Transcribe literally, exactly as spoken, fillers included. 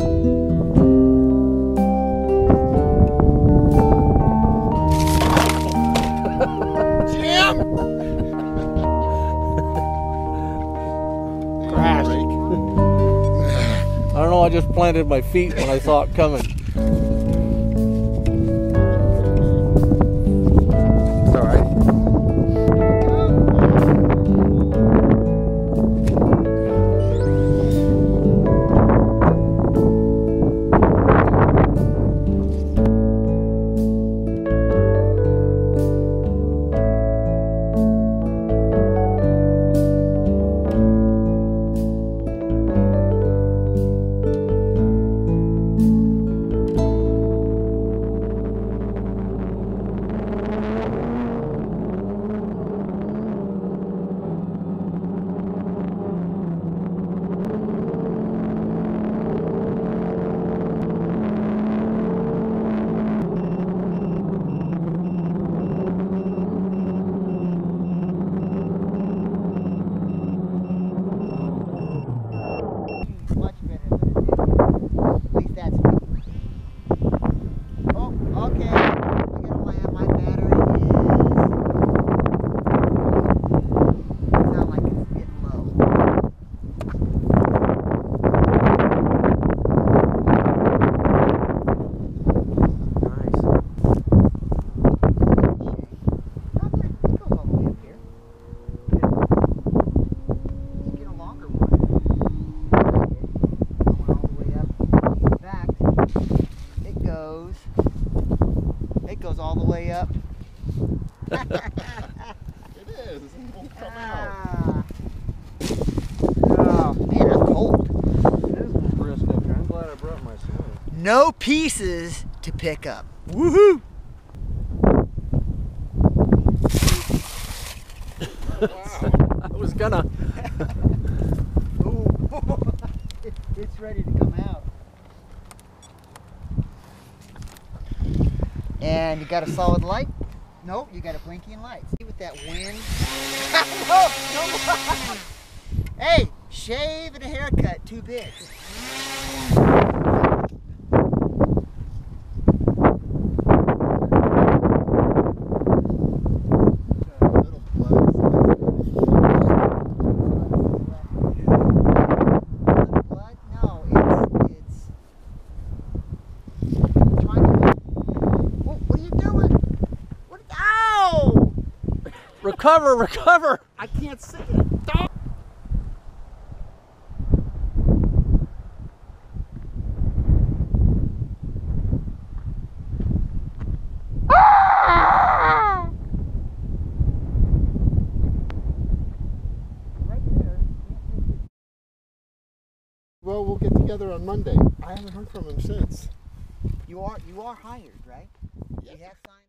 Jim! Crash. I don't know, I just planted my feet when I saw it coming. It's alright. Much better than it did. At least that's me. Oh, okay. I gotta land. My battery is. Sound like it's getting low. Nice. Oh, there. It goes all the way up here. Let's get a longer one. It goes all the way up. It is. It won't come Ah. Oh, man, I'm cold. It is a little brisk up here. I'm glad I brought my snow. No pieces to pick up. Woohoo! Wow. I was gonna. Ooh. it, it's ready to come out. And you got a solid light? No, you got a blinking light. See with that wind? Whoa, no. Hey, shave and a haircut, too big. Recover, recover! I can't see it. Stop. Right there. Well, we'll get together on Monday. I haven't heard from him since. You are you are hired, right? Yes. You have signed.